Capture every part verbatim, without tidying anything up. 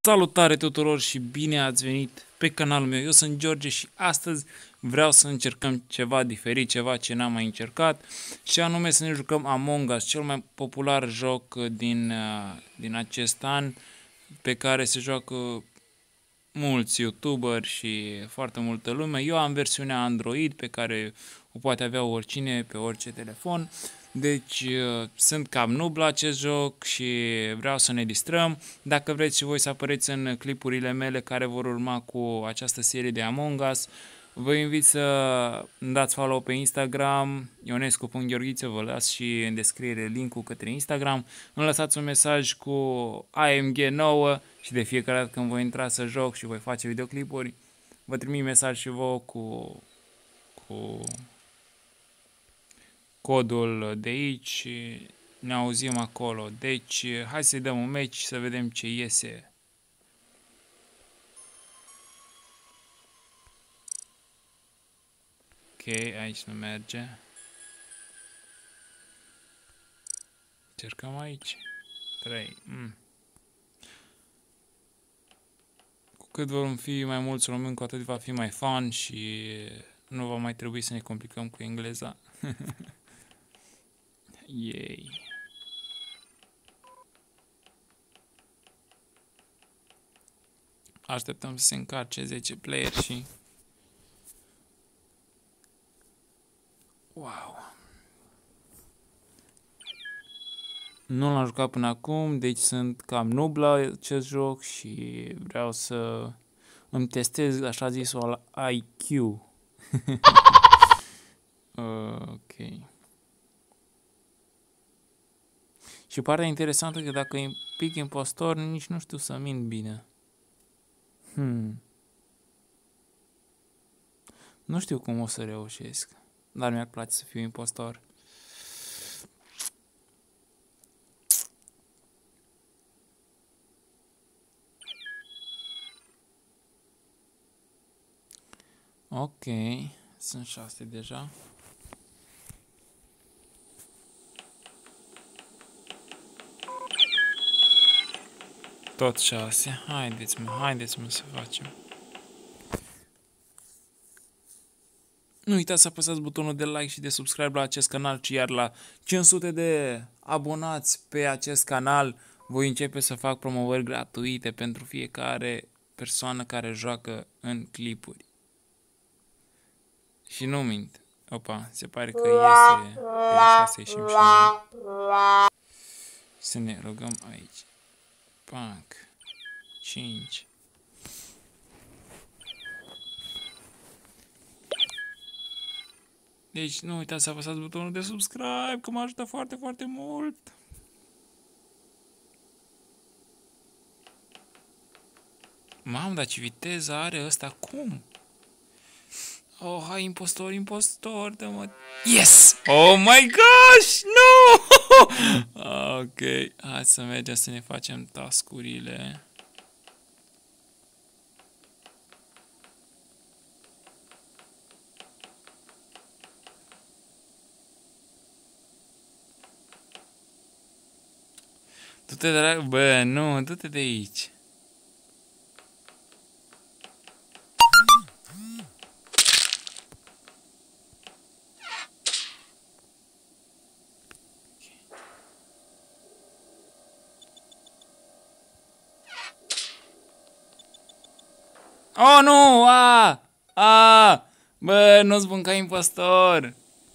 Salutare tuturor și bine ați venit pe canalul meu. Eu sunt George și astăzi vreau să încercăm ceva diferit, ceva ce n-am mai încercat, și anume să ne jucăm Among Us, cel mai popular joc din, din acest an, pe care se joacă mulți youtuberi și foarte multă lume. Eu am versiunea Android pe care o poate avea oricine pe orice telefon. Deci sunt cam noob la acest joc și vreau să ne distrăm. Dacă vreți și voi să apăreți în clipurile mele care vor urma cu această serie de Among Us, vă invit să îmi dați follow pe Instagram, ionescu punct gheorghiță, vă las și în descriere link-ul către Instagram. Îmi lăsați un mesaj cu A M G nouă și de fiecare dată când voi intra să joc și voi face videoclipuri, vă trimit mesaj și vouă cu... cu... codul de aici și ne auzim acolo. Deci, hai să-i dăm un match să vedem ce iese. Ok, aici nu merge. Cercăm aici. trei. Mm. Cu cât vom fi mai mulți români, cu atât va fi mai fun și nu va mai trebui să ne complicăm cu engleza. Yay. Așteptăm să se încarce zece player și... Wow. Nu l-am jucat până acum, deci sunt cam noob la acest joc și vreau să îmi testez așa zisul I Q. Ok. Și partea interesantă că dacă îi pic impostor, nici nu știu să mint bine. Hmm. Nu știu cum o să reușesc, dar mi-ar place să fiu impostor. Ok, sunt șase deja. Tot șase. Haideți mă, haideți mă să facem. Nu uitați să apăsați butonul de like și de subscribe la acest canal, ci iar la cinci sute de abonați pe acest canal voi începe să fac promovări gratuite pentru fiecare persoană care joacă în clipuri. Și nu mint. Opa, se pare că iese pe șase ieșim și noi. Să ne rugăm aici. Pac. cinci. Deci nu uitați să apăsați butonul de subscribe, că mă ajută foarte, foarte mult. Mamă, dar ce viteză are ăsta, cum? Oh, hai, impostor, impostor, dă-mă... Yes! Oh my gosh, no! Ok, hai să mergem să ne facem task-urile. Du-te de la... Bă, nu, du-te de aici. Oh, nu! A! A! Bă, nu-ți bun ca impostor!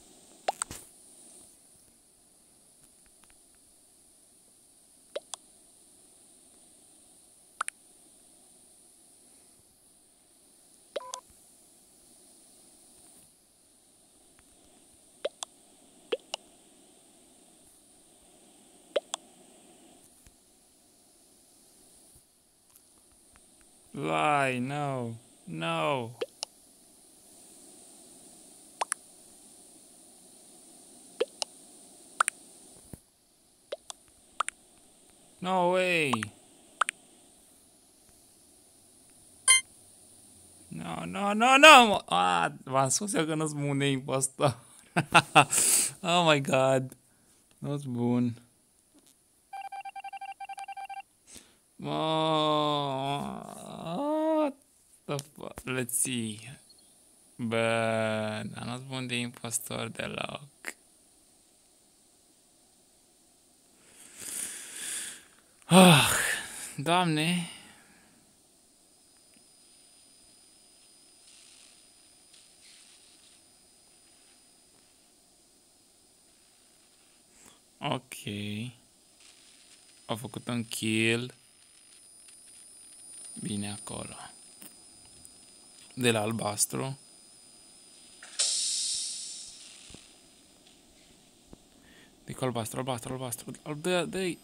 Vai, no, no. No way. No, no, no, no. Ah, v-am spus eu că nu-s bun de impostor. Oh my god. Nu-s bun. Oh. let's see. Bă, dar nu-ți bun de impostor deloc. Ah, Doamne. Ok. Au făcut un kill. Bine acolo. De la albastru. De cu albastru, albastru, albastru. Al dă, dă-i.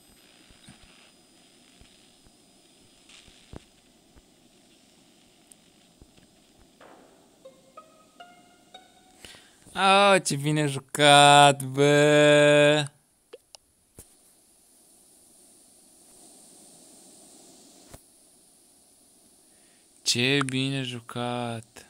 Oh, ce bine jucat, bă! Ce bine jucat!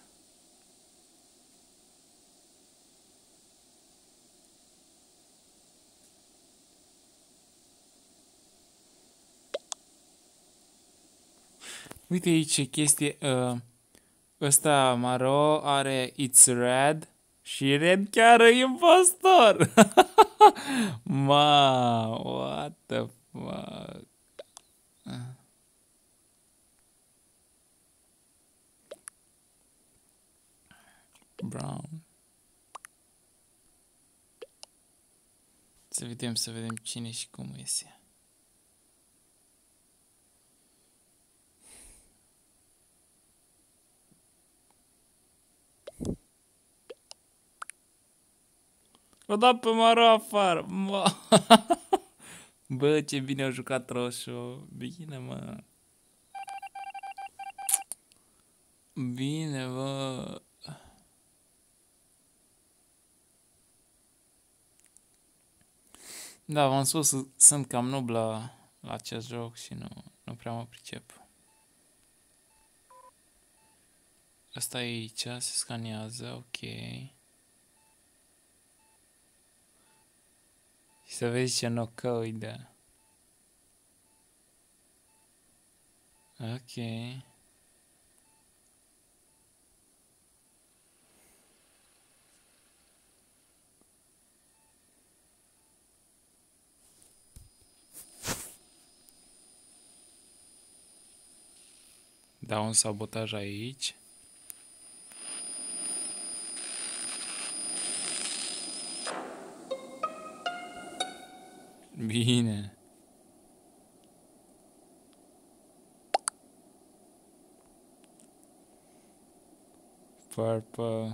Uite aici ce chestie. Uh, ăsta maro are It's Red și Red chiar e impostor! Ma, what the fuck? Brown. Să vedem, să vedem cine și cum iese. L-a dat pe maro afară. Ma. Bă, ce bine a jucat roșu. Bine, mă. Bine, bă. Da, v-am spus, sunt cam noob la, la acest joc și nu, nu prea mă pricep. Asta e aici, se scanează, ok. Și să vezi ce knockout îi dă. Ok. Da, un sabotaj aici. Bine. Purple.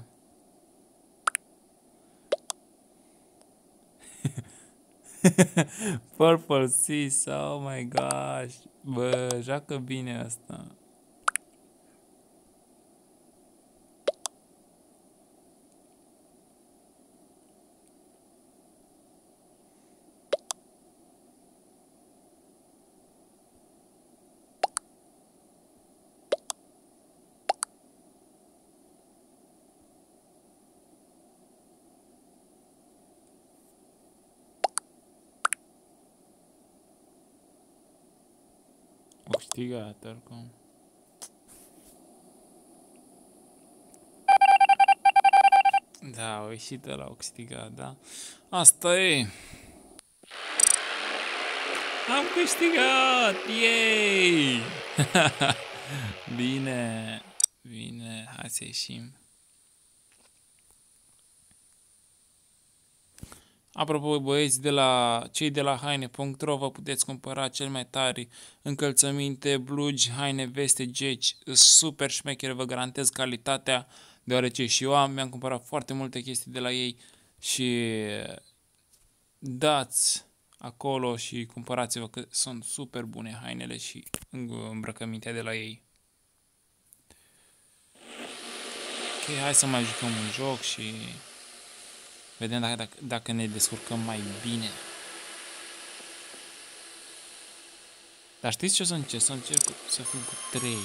Purple Sis, oh my gosh. Bă, joacă bine asta. O câștigat oricum. Da, au ieșit ăla, au câștigat, da? Asta e. Am câștigat! Yay! Bine, bine, hai să ieșim. Apropo, băieți, de la cei de la haine punct ro vă puteți cumpăra cel mai tari încălțăminte, blugi, haine, veste, geci, super șmechere, vă garantez calitatea, deoarece și eu am, mi-am cumpărat foarte multe chestii de la ei și dați acolo și cumpărați-vă că sunt super bune hainele și îmbrăcămintea de la ei. Ok, hai să mai jucăm un joc și vedem dacă, dacă, dacă ne descurcăm mai bine. Dar știți ce o să încerc? Să încerc să fiu cu trei.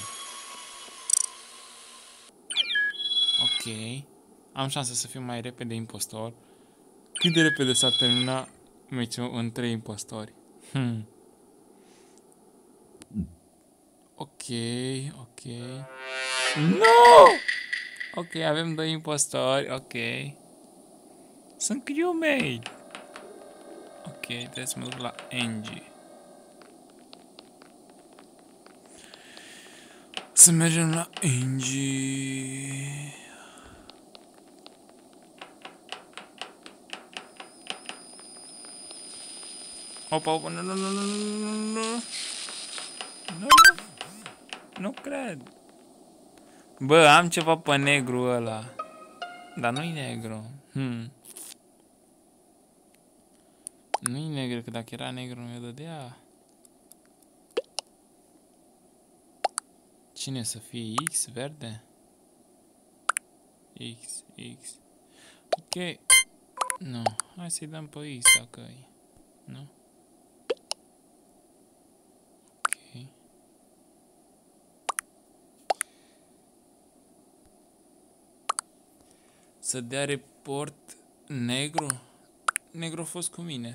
Ok. Am șansa să fiu mai repede impostor. Cât de repede s-ar termina meciul în trei impostori? Hmm. Ok, ok. Nu! Ok, avem doi impostori, ok. Sunt crewmate. Ok, trebuie să mă duc la Angie. Să mergem la Angie. Opa, opa, nu, nu, nu, nu, nu, nu, nu, nu, nu cred. Bă, am ceva pe negru ăla. Dar nu-i negru. Hmm. Nu-i negru, că dacă era negru mi-o dădea. Cine să fie? X, verde? X, X. Ok. Nu, hai să-i dăm pe X dacă e. Nu? Ok. Să dea report negru? Negru a fost cu mine.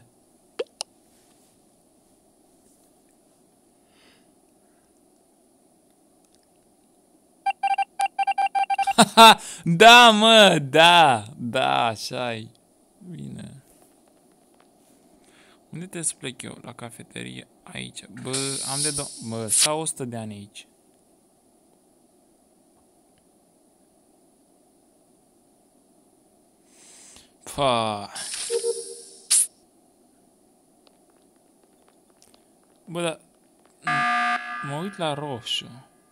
Haha, da, mă, da, da, așa-i. Bine. Unde trebuie să plec eu? La cafeterie? Aici. Bă, am de do... Bă, stau o sută de ani aici. Pa. Bă, dar... Mă uit la roșu.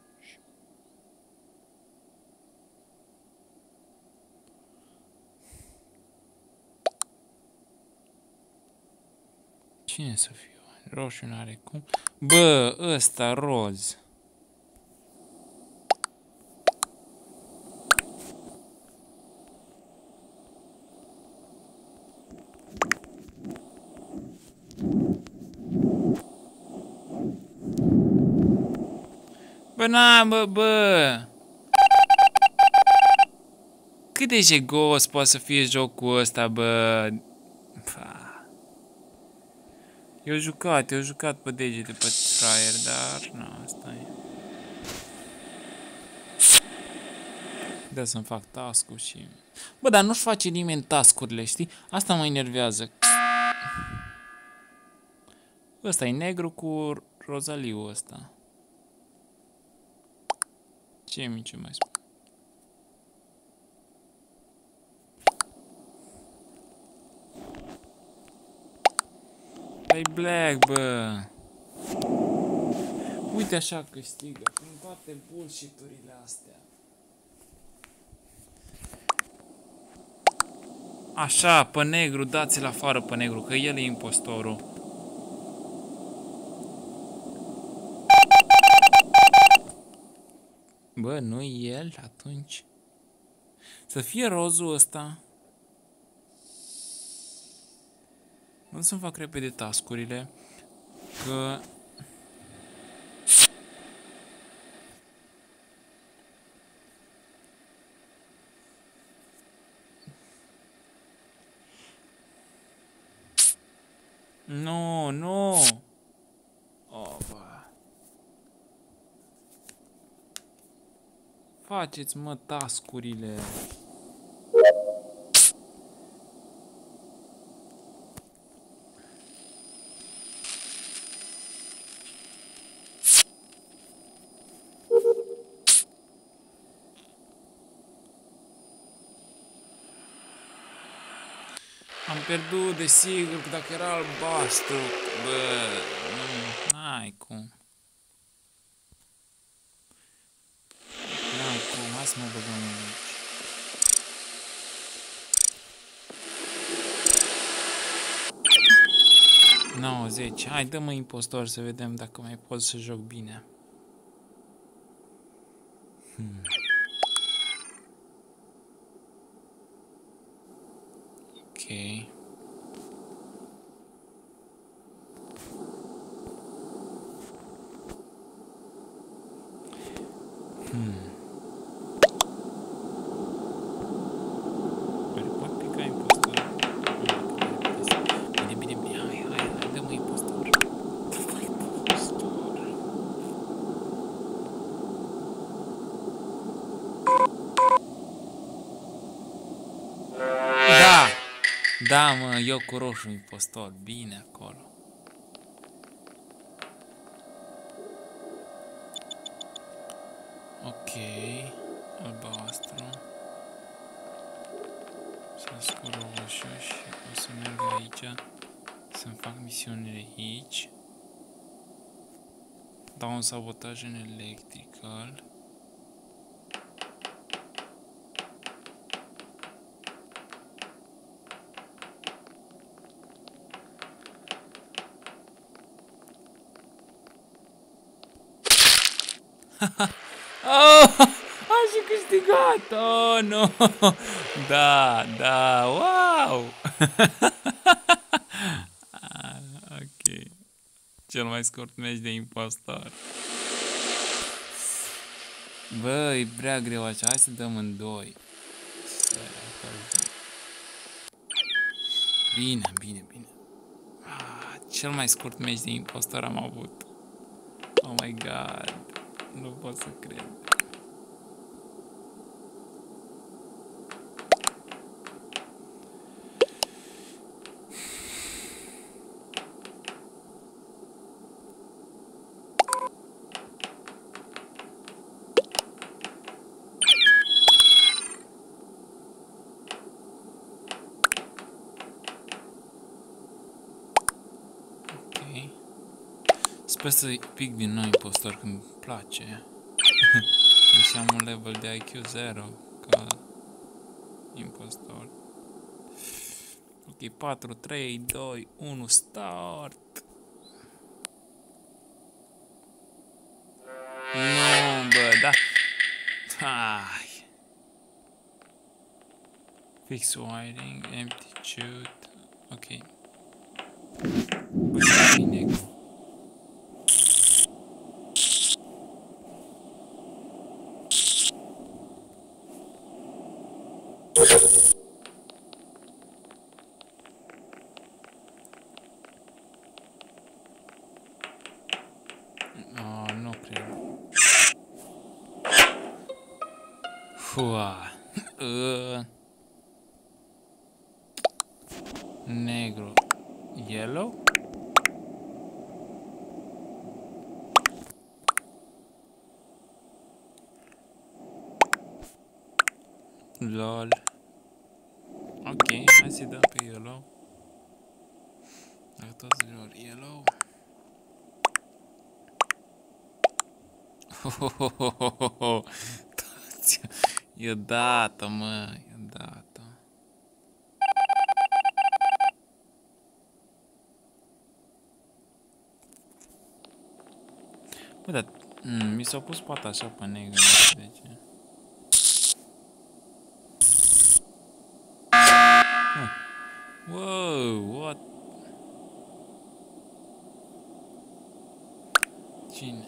Cine să fiu? Roșu n-are cum. Bă, ăsta, roz. Bă, na, bă, bă. Cât de jegos poate să fie jocul ăsta, bă. Pa. Eu jucat, eu jucat pe degete pe fraier, dar nu, asta e. Da să-mi fac task-ul și... Bă, dar nu-și face nimeni task-urile, știi? Asta mă enervează. Ăsta e negru cu rozaliu ăsta. Ce mi ce mai spun? Ai black, bă. Uite așa câștigă, prin toate bullshit-urile astea. Așa, pe negru, dați-l afară pe negru, că el e impostorul. Bă, nu-i el atunci? Să fie rozul ăsta. Nu să-mi fac repede task-urile, că... Nu, nu! Oh, bă. Faceți, mă, task-urile. Am pierdut, desigur, că dacă era albastru, bă, nu, n-ai cum. N-ai cum, hai să mă băgăm aici. nouăzeci, hai, dă-mă impostor să vedem dacă mai pot să joc bine. Hmm. Ok. Hmm. Oare pot pica impostor? Bine, bine, bine, hai, hai, hai, dă-mă impostor. Dă-mă impostor. Da, mă, eu cu roșu impostor. Bine acolo. Ok. Albastru. Să scur roșu și o să merg aici să-mi fac misiunile aici. Dau un sabotaj în electrical. Oh, am și câștigat! Oh, nu! Da, da, wow! Ok. Cel mai scurt meci de impostor. Bă, e prea greu așa, hai să dăm în doi. Bine, bine, bine. Ah, cel mai scurt meci de impostor am avut. Oh my god. Nu pot să cred. Ok. Sper să pic din nou impostor când îmi place. Deși am un level de I Q zero ca impostor. Ok, patru, trei, doi, unu, start! Nu, bă, da. Hai. Fix wiring, empty chute. Ok. Bă, e negru. Oh, nu cred. Fua. Uh. Negru. Yellow? Lol. Ok, hai să-i dăm pe yellow. Dacă toți vor yellow. Hohohohoho. Toți. E dată, mă, e dată. Bă, dar mm, mi s-au pus poate așa pe negru, nu știu de ce. Huh. Wow, what? Cine?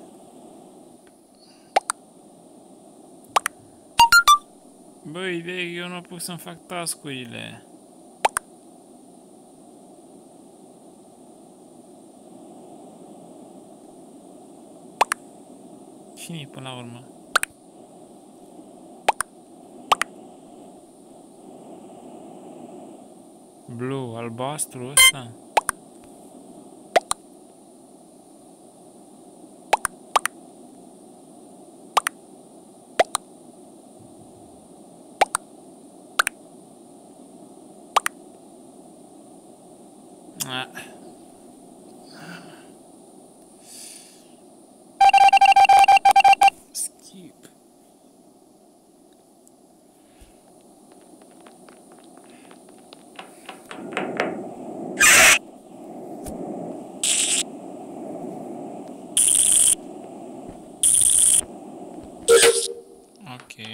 Băi, de eu nu apuc să-mi fac task-urile. Cine-i până la urmă? Blue, albastru ăsta? Ah. Skip. Ok.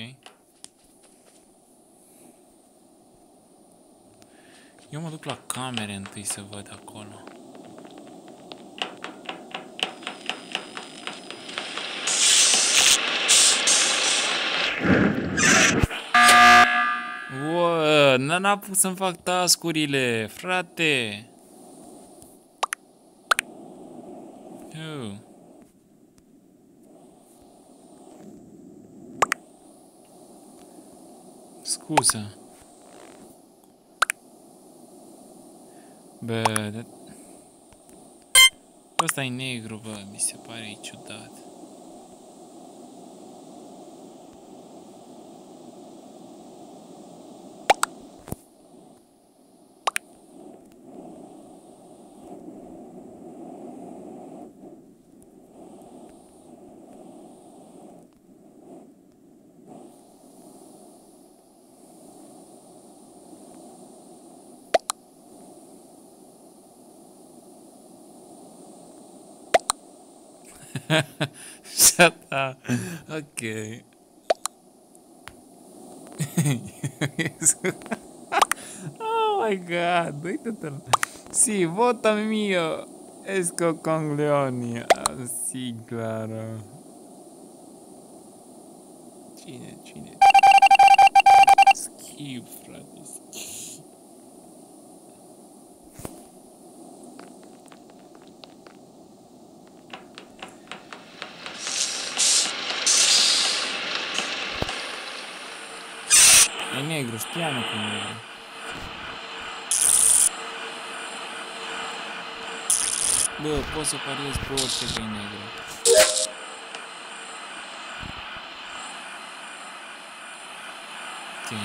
Eu mă duc la camere întâi să văd acolo. Uă, n-am apucat să-mi fac task-urile, frate. Eu. Scuză. Bă, dar... ăsta e negru, bă, mi se pare ciudat. Shut up. Ok. Oh my god, uite-te. Sì, vota mio. Esco con Leonia. Sì, claro. Cine, cine? Schif, frate, schif. E negro, stiamo con negro. Bă, pot să pariez pe orice că e negru. Ok.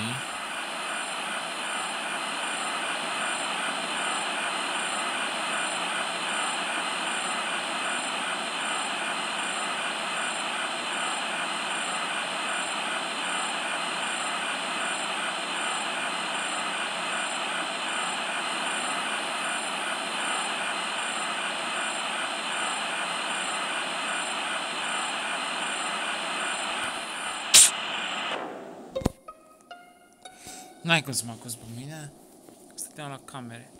N-ai cum să mă acuz pe mine. Stăteam la camere.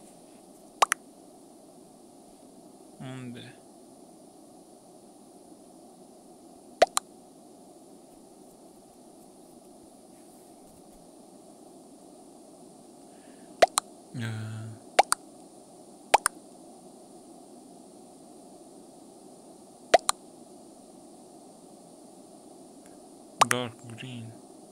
Unde? Uh. Dark green.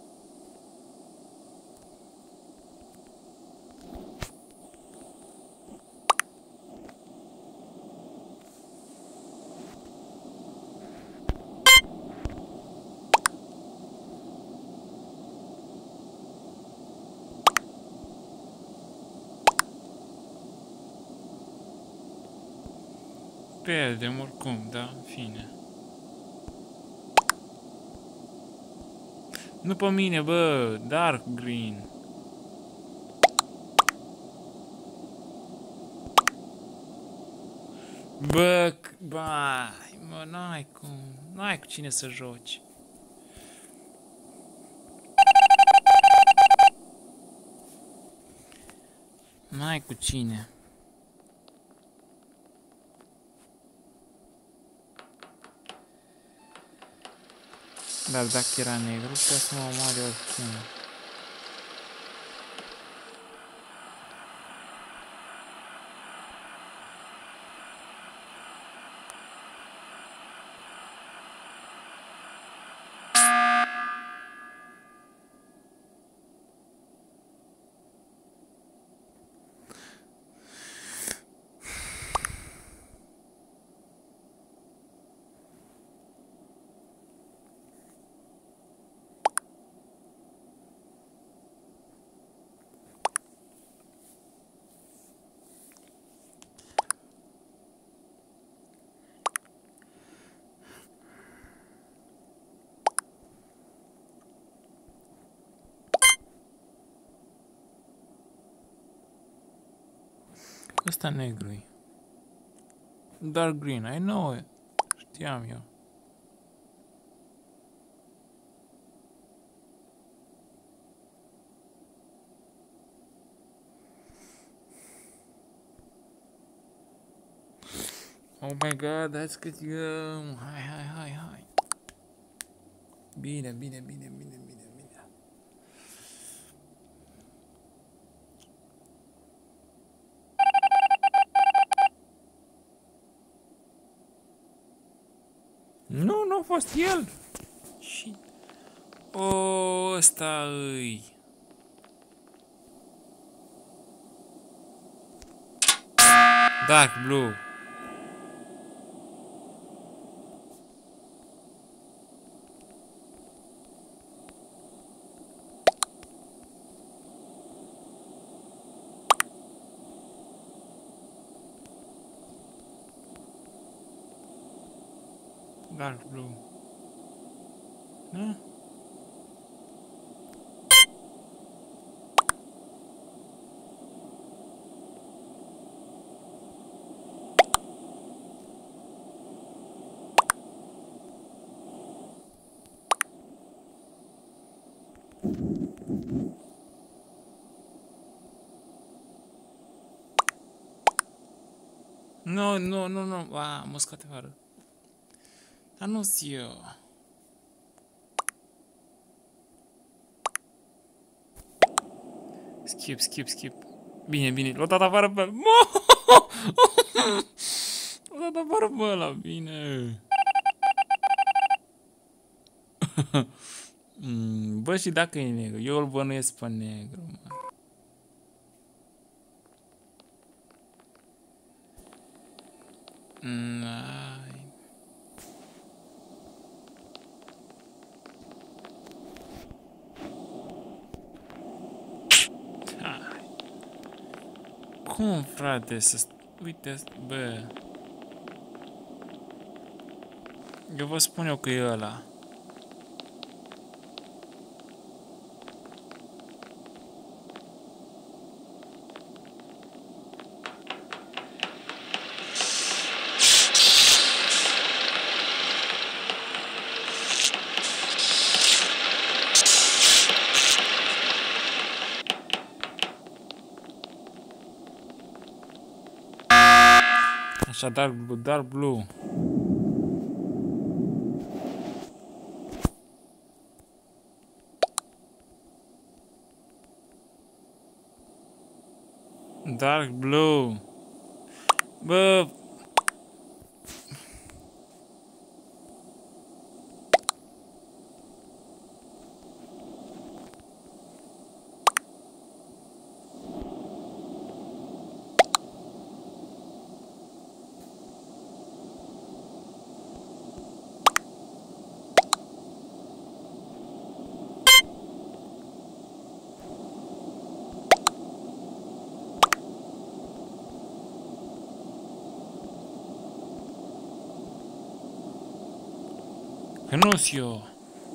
Pierdem oricum, da? În fine. Nu pe mine, bă, dark green. Bă, bai, mă, n-ai cum, n-ai cu cine să joci. N-ai cu cine. Dar dacă era negru, putea să mă omoare oricine. Ăsta negru-i. Dark green, I know it. Știam eu. Oh my god, that's good to go. Hai, hai, hai, hai. Bine, bine, bine, bine, bine, bine. Nu, nu a fost el. Și... O, ăsta îi. Dark blue. Dark blue. Nu? Nu, nu, nu, nu. A, mă scate afară. Dar nu-s eu. Skip, skip, skip. Bine, bine. L-a dat afară pe ăla. L-a dat afară pe ăla. Bine. Bă, și dacă e negru? Eu îl bănuiesc pe negru, mă. Ai. Cum, frate, să... Uite, bă... Eu vă spun eu că e ăla. Așa, dark blue, dark blue. Dark blue. Bă... Că nu-s eu.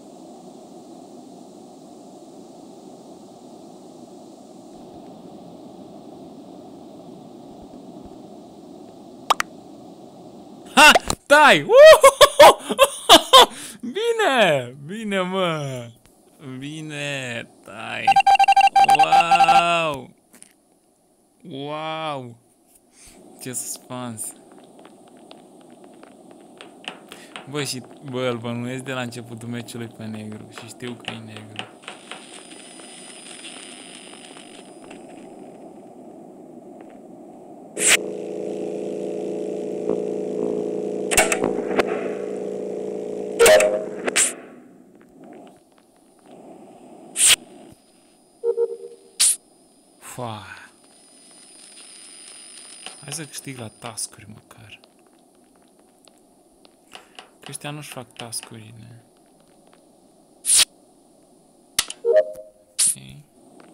Ha! Tai! Bine! Bine, mă! Bine! Tai! Wow! Wow! Ce suspans! Bă, și, bă, îl bănuiesc de la începutul meciului pe negru și știu că e negru. Fua. Hai să câștig la task-uri măcar. Că ăștia nu-și fac task-urile. Ok.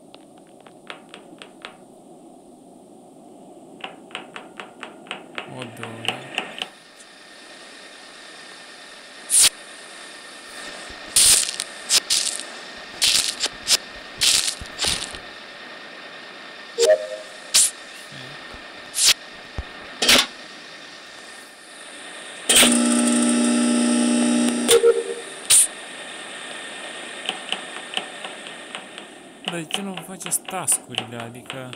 O, două. Dar de ce nu vă faceți task-urile? Adică...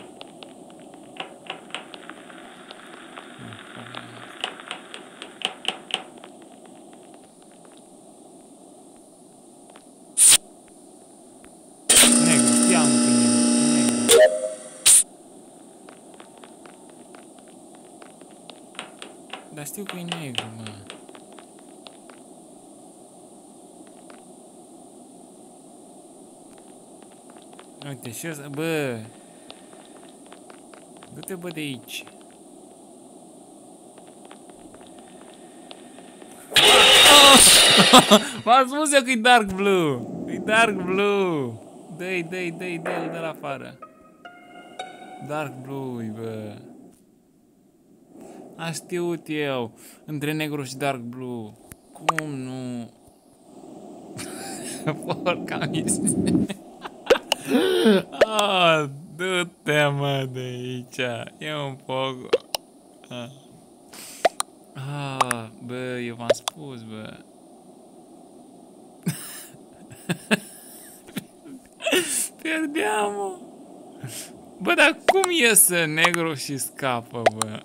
Negru, știam că e negru. Dar știu că e negru, mă. Uite, și ăsta, bă, du-te, bă, de aici. V-am spus eu că e dark blue. E dark blue. Dă-i, dă-i, dă-i, dă-i, dă-l afară. Dark blue, bă. Am știut eu. Între negru și dark blue. Cum nu? Porca misiune. Ah, du-te, mă, de aici. E un pogo. Ah. Ah, bă, eu v-am spus, bă. Pierdeam-o. Bă, dar cum iese negru și scapă, bă?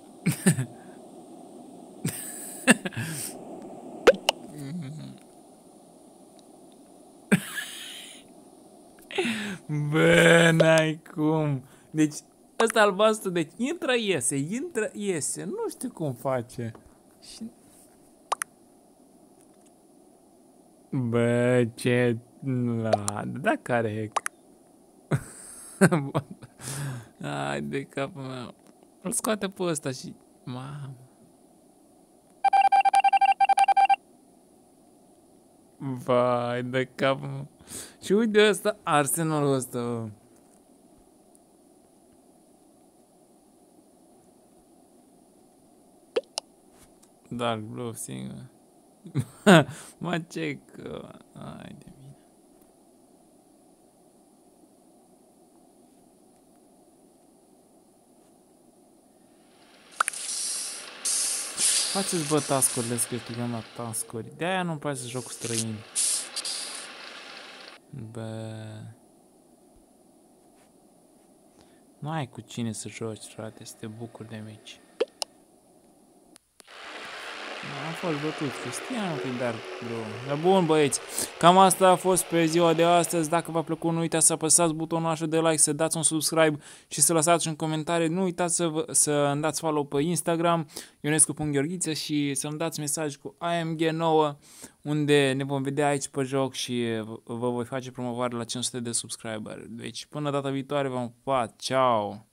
Bă, n-ai cum. Deci, ăsta albastru, deci intră, iese, intră, iese. Nu știu cum face. Și... Bă, ce... La, da, care Hai de capul meu. Îl scoate pe ăsta și... Mamă. Vai de capul meu. Și uite ăsta, arsenalul ăsta, bă. Dark blue singur. Mă, ce că... Hai de mine. Faceți, bă, task-urile, să clicăm la task-uri. De-aia nu-mi place să joc cu străini. Bă... Nu ai cu cine să joci, frate, să te bucuri de mici. Am fost bătut, Cristian, că dar bro. Bun, băieți, cam asta a fost pe ziua de astăzi. Dacă v-a plăcut, nu uitați să apăsați butonul așa de like, să dați un subscribe și să lăsați un comentariu. Nu uitați să, vă, să îmi dați follow pe Instagram, ionescu punct gheorghiță, și să-mi dați mesaj cu A M G nouă, unde ne vom vedea aici pe joc și vă voi face promovare la cinci sute de subscriberi. Deci, până data viitoare, v-am pupat. Ciao!